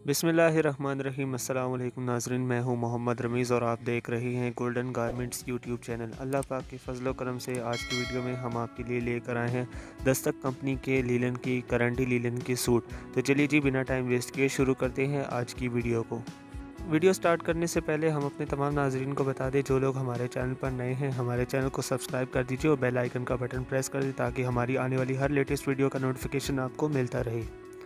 बिस्मिल्लाहिर्रहमानिर्रहीम। अस्सलाम वालेकुम नाज़रीन, मैं हूं मोहम्मद रमीज़ और आप देख रहे हैं गोल्डन गारमेंट्स यूट्यूब चैनल। अल्लाह पाक के फजल करम से आज की वीडियो में हम आपके लिए लेकर आए हैं दस्तक कंपनी के लीलन की करंडी लीलन की सूट। तो चलिए जी, बिना टाइम वेस्ट किए शुरू करते हैं आज की वीडियो को। वीडियो स्टार्ट करने से पहले हम अपने तमाम नाजरीन को बता दें, जो लोग हमारे चैनल पर नए हैं हमारे चैनल को सब्सक्राइब कर दीजिए और बेल आइकन का बटन प्रेस कर दें ताकि हमारी आने वाली हर लेटेस्ट वीडियो का नोटिफिकेशन आपको मिलता रहे।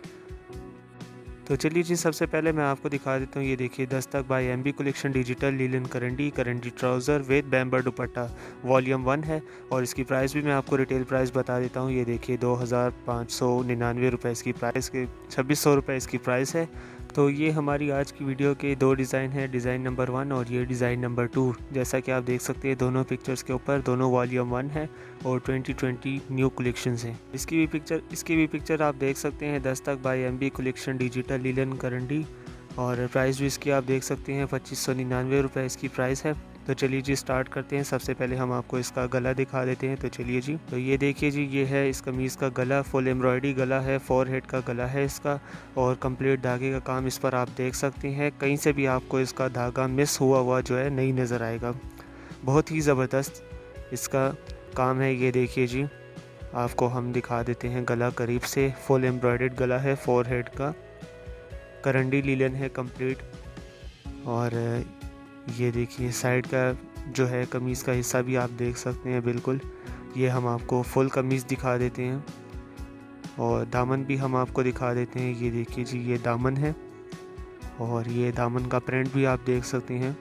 तो चलिए जी, सबसे पहले मैं आपको दिखा देता हूँ। ये देखिए, Dastak by MB collection digital लीलन करंडी ट्राउज़र विद बैम्बर दुपट्टा वॉल्यूम 1 है और इसकी प्राइस भी मैं आपको रिटेल प्राइस बता देता हूँ। ये देखिए 2599 रुपये इसकी प्राइस के 2600 रुपये इसकी प्राइस है। तो ये हमारी आज की वीडियो के दो डिज़ाइन है, डिज़ाइन नंबर 1 और ये डिज़ाइन नंबर 2। जैसा कि आप देख सकते हैं दोनों पिक्चर्स के ऊपर दोनों वॉल्यूम 1 है और 2020 न्यू कलेक्शंस हैं। इसकी भी पिक्चर आप देख सकते हैं, Dastak by MB collection digital लीलन करंडी और प्राइस भी इसकी आप देख सकते हैं 2599 रुपये इसकी प्राइस है। तो चलिए जी, स्टार्ट करते हैं। सबसे पहले हम आपको इसका गला दिखा देते हैं। तो चलिए जी, तो ये देखिए जी, ये है इस कमीज़ का गला, फुल एम्ब्रॉयडरी गला है, 4 हेड का गला है इसका और कंप्लीट धागे का काम इस पर आप देख सकते हैं। कहीं से भी आपको इसका धागा मिस हुआ जो है नहीं नज़र आएगा। बहुत ही ज़बरदस्त इसका काम है। ये देखिए जी, आपको हम दिखा देते हैं गला करीब से। फुल एम्ब्रॉयडर्ड गला है, 4 हेड का करंडी लीलन है कंप्लीट। और ये देखिए साइड का जो है कमीज़ का हिस्सा भी आप देख सकते हैं। बिल्कुल ये हम आपको फुल कमीज़ दिखा देते हैं और दामन भी हम आपको दिखा देते हैं। ये देखिए जी, ये दामन है और ये दामन का प्रिंट भी आप देख सकते हैं।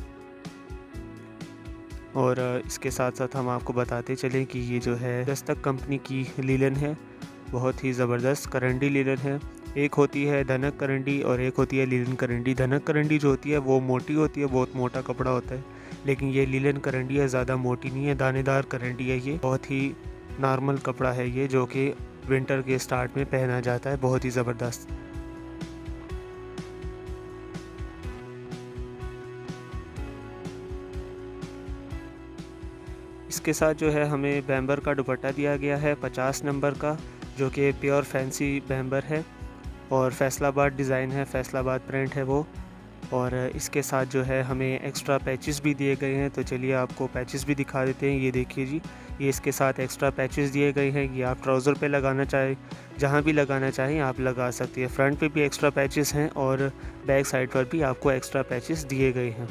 और इसके साथ साथ हम आपको बताते चलें कि ये जो है दस्तक कंपनी की लीलन है, बहुत ही ज़बरदस्त करंडी लीलन है। एक होती है धनक करंडी और एक होती है लीलन करंडी। धनक करंडी जो होती है वो मोटी होती है, बहुत मोटा कपड़ा होता है, लेकिन ये लीलन करंडी है, ज़्यादा मोटी नहीं है, दानेदार करंडी है। ये बहुत ही नॉर्मल कपड़ा है ये, जो कि विंटर के स्टार्ट में पहना जाता है, बहुत ही ज़बरदस्त। इसके साथ जो है हमें बैम्बर का दुपट्टा दिया गया है 50 नंबर का, जो कि प्योर फैंसी बैम्बर है और फैसलाबाद डिज़ाइन है, फैसलाबाद प्रिंट है वो। और इसके साथ जो है हमें एक्स्ट्रा पैचेस भी दिए गए हैं। तो चलिए आपको पैचेस भी दिखा देते हैं। ये देखिए जी, ये इसके साथ एक्स्ट्रा पैचेस दिए गए हैं। ये आप ट्राउज़र पे लगाना चाहें, जहाँ भी लगाना चाहें आप लगा सकते हैं। फ्रंट पे भी एक्स्ट्रा पैचेस हैं और बैक साइड पर भी आपको एक्स्ट्रा पैचेस दिए गए हैं।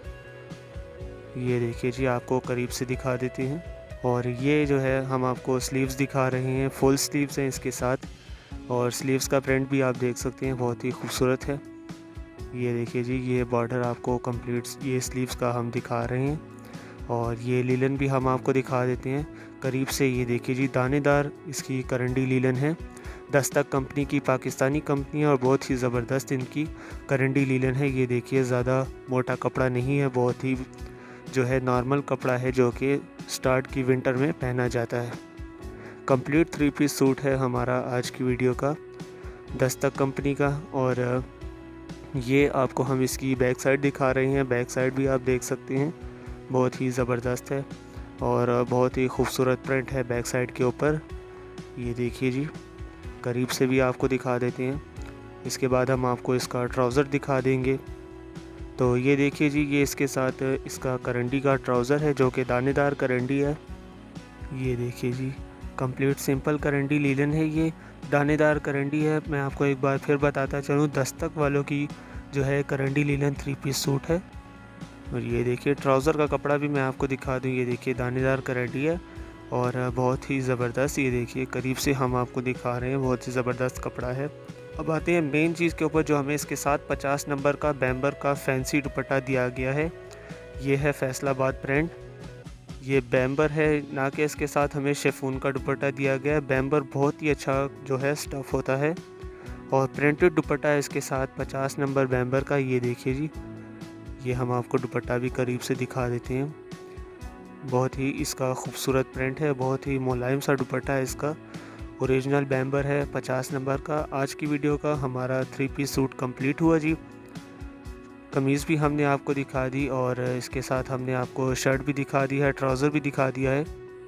ये देखिए जी, आपको करीब से दिखा देते हैं। और ये जो है हम आपको स्लीव्स दिखा रहे हैं, फुल स्लीव्स हैं इसके साथ और स्लीव्स का प्रिंट भी आप देख सकते हैं, बहुत ही खूबसूरत है। ये देखिए जी, ये बॉर्डर आपको कंप्लीट ये स्लीव्स का हम दिखा रहे हैं और ये लीलन भी हम आपको दिखा देते हैं करीब से। ये देखिए जी, दानेदार इसकी करंडी लीलन है, दस्तक कंपनी की, पाकिस्तानी कंपनी है और बहुत ही ज़बरदस्त इनकी करंडी लीलन है। ये देखिए, ज़्यादा मोटा कपड़ा नहीं है, बहुत ही जो है नॉर्मल कपड़ा है, जो कि स्टार्ट की विंटर में पहना जाता है। कंप्लीट 3 पीस सूट है हमारा आज की वीडियो का, दस्तक कंपनी का। और ये आपको हम इसकी बैक साइड दिखा रहे हैं। बैक साइड भी आप देख सकते हैं, बहुत ही ज़बरदस्त है और बहुत ही खूबसूरत प्रिंट है बैक साइड के ऊपर। ये देखिए जी, करीब से भी आपको दिखा देते हैं। इसके बाद हम आपको इसका ट्राउज़र दिखा देंगे। तो ये देखिए जी, ये इसके साथ इसका करंडी का ट्राउज़र है, जो कि दानेदार करंडी है। ये देखिए जी, कंप्लीट सिंपल करंडी लीलन है, ये दानेदार करंडी है। मैं आपको एक बार फिर बताता चलूँ, दस्तक वालों की जो है करंडी लीलन 3 पीस सूट है। और ये देखिए ट्राउज़र का कपड़ा भी मैं आपको दिखा दूँ। ये देखिए दानेदार करंडी है और बहुत ही ज़बरदस्त। ये देखिए करीब से हम आपको दिखा रहे हैं, बहुत ही ज़बरदस्त कपड़ा है। अब आते हैं मेन चीज़ के ऊपर, जो हमें इसके साथ 50 नंबर का बैम्बर का फैंसी दुपट्टा दिया गया है। ये है फैसलाबाद प्रिंट, ये बैम्बर है ना कि इसके साथ हमें शिफॉन का दुपट्टा दिया गया है। बैम्बर बहुत ही अच्छा जो है स्टफ़ होता है और प्रिंटेड दुपट्टा है इसके साथ 50 नंबर बैम्बर का। ये देखिए जी, ये हम आपको दुपट्टा भी करीब से दिखा देते हैं। बहुत ही इसका खूबसूरत प्रिंट है, बहुत ही मुलायम सा दुपट्टा है इसका। ओरिजिनल बैम्बर है 50 नंबर का। आज की वीडियो का हमारा 3 पीस सूट कंप्लीट हुआ जी। कमीज़ भी हमने आपको दिखा दी और इसके साथ हमने आपको शर्ट भी दिखा दी है, ट्राउज़र भी दिखा दिया है।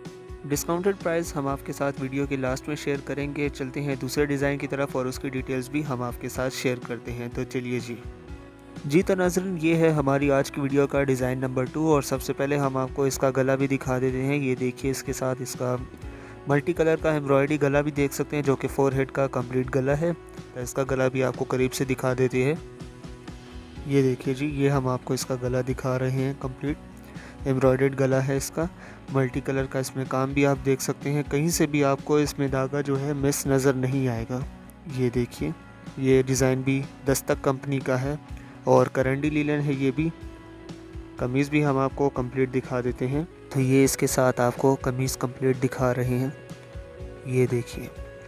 डिस्काउंटेड प्राइस हम आपके साथ वीडियो के लास्ट में शेयर करेंगे। चलते हैं दूसरे डिज़ाइन की तरफ और उसकी डिटेल्स भी हम आपके साथ शेयर करते हैं। तो चलिए जी तो नाज़रीन, ये है हमारी आज की वीडियो का डिज़ाइन नंबर 2 और सबसे पहले हम आपको इसका गला भी दिखा देते हैं। ये देखिए, इसके साथ इसका मल्टी कलर का एम्ब्रॉयडरी गला भी देख सकते हैं, जो कि 4 हेड का कंप्लीट गला है। तो इसका गला भी आपको करीब से दिखा देते हैं। ये देखिए जी, ये हम आपको इसका गला दिखा रहे हैं। कंप्लीट एम्ब्रॉयडर्ड गला है इसका, मल्टी कलर का इसमें काम भी आप देख सकते हैं। कहीं से भी आपको इसमें धागा जो है मिस नज़र नहीं आएगा। ये देखिए, ये डिज़ाइन भी दस्तक कंपनी का है और करंडी लीलन है। ये भी कमीज़ भी हम आपको कंप्लीट दिखा देते हैं। तो ये इसके साथ आपको कमीज़ कंप्लीट दिखा रहे हैं। ये देखिए,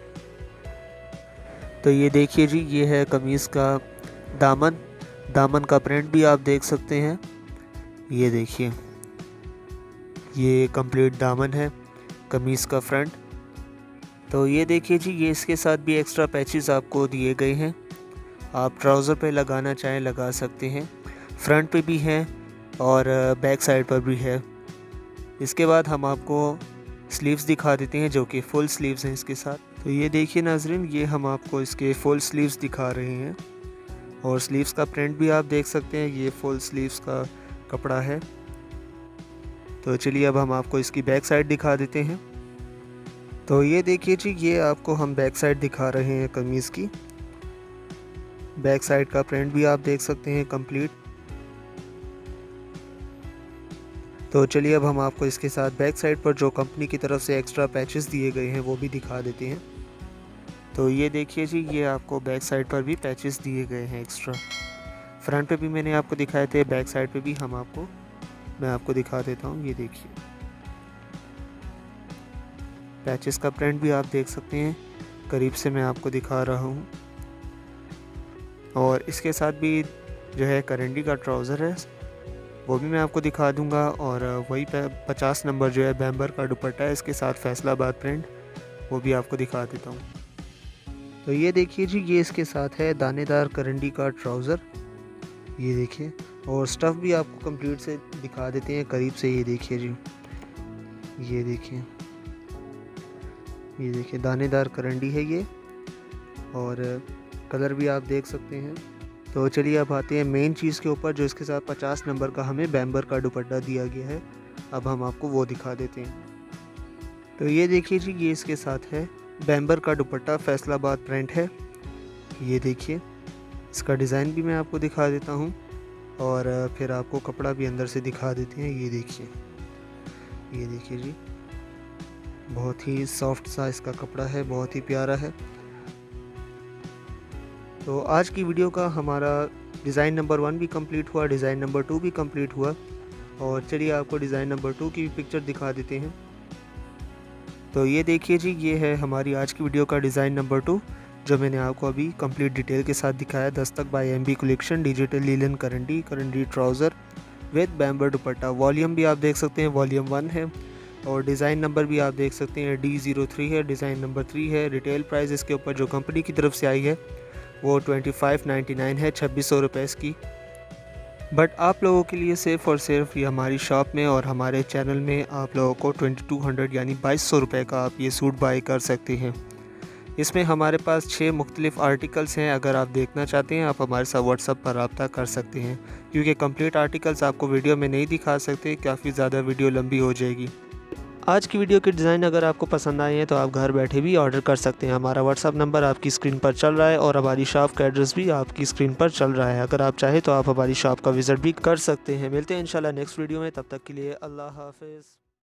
तो ये देखिए जी, ये है कमीज़ का दामन का प्रिंट भी आप देख सकते हैं। ये देखिए, ये कंप्लीट दामन है कमीज़ का फ्रंट। तो ये देखिए जी, ये इसके साथ भी एक्स्ट्रा पैचेस आपको दिए गए हैं। आप ट्राउज़र पे लगाना चाहें लगा सकते हैं, फ्रंट पे भी हैं और बैक साइड पर भी है। इसके बाद हम आपको स्लीव्स दिखा देते हैं, जो कि फुल स्लीव्स हैं इसके साथ। तो ये देखिए नाजरीन, ये हम आपको इसके फुल स्लीव्स दिखा रहे हैं और स्लीव्स का प्रिंट भी आप देख सकते हैं। ये फुल स्लीव्स का कपड़ा है। तो चलिए अब हम आपको इसकी बैक साइड दिखा देते हैं। तो ये देखिए जी, ये आपको हम बैक साइड दिखा रहे हैं कमीज़ की। बैक साइड का प्रिंट भी आप देख सकते हैं कंप्लीट। तो चलिए अब हम आपको इसके साथ बैक साइड पर जो कंपनी की तरफ से एक्स्ट्रा पैचेस दिए गए हैं वो भी दिखा देते हैं। तो ये देखिए जी, ये आपको बैक साइड पर भी पैचेस दिए गए हैं एक्स्ट्रा। फ्रंट पे भी मैंने आपको दिखाए थे, बैक साइड पे भी मैं आपको दिखा देता हूँ। ये देखिए, पैचेस का प्रिंट भी आप देख सकते हैं, करीब से मैं आपको दिखा रहा हूँ। और इसके साथ भी जो है करंडी का ट्राउज़र है, वो भी मैं आपको दिखा दूंगा। और वही 50 नंबर जो है बैम्बर का दुपट्टा है, इसके साथ फैसलाबाद प्रिंट, वो भी आपको दिखा देता हूँ। तो ये देखिए जी, ये इसके साथ है दानेदार करंडी का ट्राउज़र। ये देखिए, और स्टफ़ भी आपको कंप्लीट से दिखा देते हैं करीब से। ये देखिए जी, ये देखिए दानेदार करंडी है ये, और कलर भी आप देख सकते हैं। तो चलिए अब आते हैं मेन चीज़ के ऊपर, जो इसके साथ 50 नंबर का हमें बैम्बर का दुपट्टा दिया गया है। अब हम आपको वो दिखा देते हैं। तो ये देखिए जी, ये इसके साथ है बैम्बर का दुपट्टा, फैसलाबाद प्रिंट है। ये देखिए, इसका डिज़ाइन भी मैं आपको दिखा देता हूँ और फिर आपको कपड़ा भी अंदर से दिखा देते हैं। ये देखिए जी, बहुत ही सॉफ्ट सा इसका कपड़ा है, बहुत ही प्यारा है। तो आज की वीडियो का हमारा डिज़ाइन नंबर 1 भी कंप्लीट हुआ, डिज़ाइन नंबर 2 भी कंप्लीट हुआ। और चलिए आपको डिज़ाइन नंबर 2 की पिक्चर दिखा देते हैं। तो ये देखिए जी, ये है हमारी आज की वीडियो का डिज़ाइन नंबर 2, जो मैंने आपको अभी कंप्लीट डिटेल के साथ दिखाया। Dastak by MB collection, digital लीलन करंडी ट्राउज़र विद बैम्बर दुपट्टा। वॉल्यूम भी आप देख सकते हैं, वॉल्यूम 1 है। और डिज़ाइन नंबर भी आप देख सकते हैं, D03 है, डिज़ाइन नंबर 3 है। रिटेल प्राइस इसके ऊपर जो कंपनी की तरफ से आई है वो 2599 है, 2600 रुपये इसकी। बट आप लोगों के लिए सिर्फ़ और सिर्फ ये हमारी शॉप में और हमारे चैनल में आप लोगों को 2200 यानी 2200 रुपये का आप ये सूट बाई कर सकते हैं। इसमें हमारे पास 6 मुख्तलिफ़ आर्टिकल्स हैं। अगर आप देखना चाहते हैं, आप हमारे साथ व्हाट्सएप पर रब्ता कर सकते हैं, क्योंकि कंप्लीट आर्टिकल्स आपको वीडियो में नहीं दिखा सकते, काफ़ी ज़्यादा वीडियो लंबी हो जाएगी। आज की वीडियो के डिज़ाइन अगर आपको पसंद आए हैं तो आप घर बैठे भी ऑर्डर कर सकते हैं। हमारा व्हाट्सअप नंबर आपकी स्क्रीन पर चल रहा है और हमारी शॉप का एड्रेस भी आपकी स्क्रीन पर चल रहा है। अगर आप चाहें तो आप हमारी शॉप का विज़िट भी कर सकते हैं। मिलते हैं इंशाल्लाह नेक्स्ट वीडियो में, तब तक के लिए अल्लाह हाफ़िज़।